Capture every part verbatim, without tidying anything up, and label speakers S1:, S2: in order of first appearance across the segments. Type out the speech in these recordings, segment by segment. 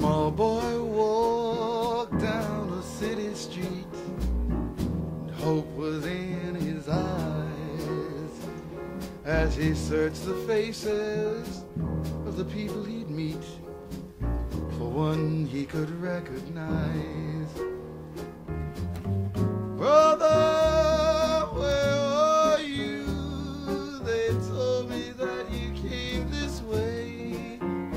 S1: small boy walked down a city street, and hope was in his eyes as he searched the faces of the people he'd meet. For one he could recognize. Brother, where are you? They told me that you came this way.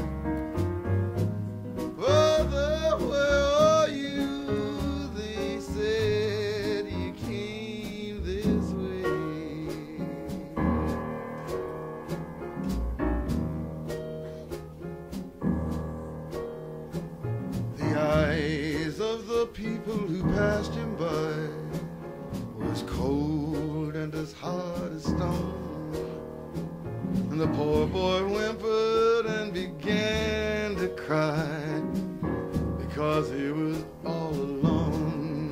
S1: Brother, where are you? They said you came this way. The eyes of the people who passed him by was cold and as hard as stone, and the poor boy whimpered and began to cry because he was all alone.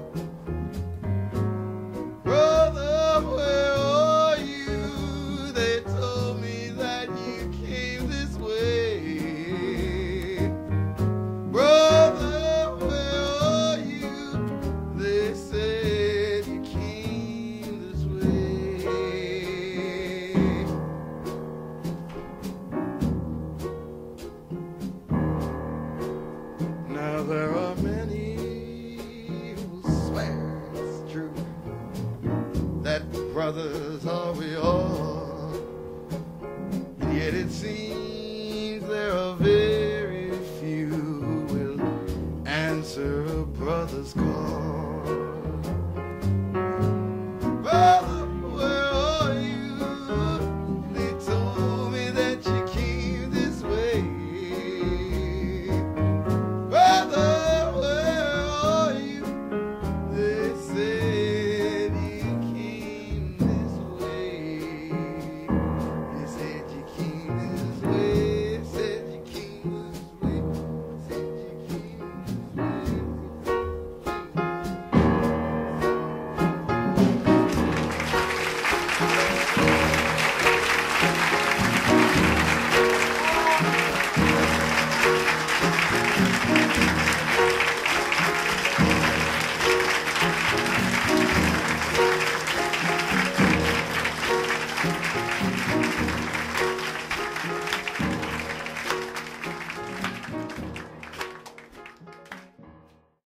S1: Brother, where are you? They told me that you came this way. Brother, where are you? They said you came this way. Now there are many who swear it's true that brothers are we all, and yet it seems there are very few who will answer a brother's call.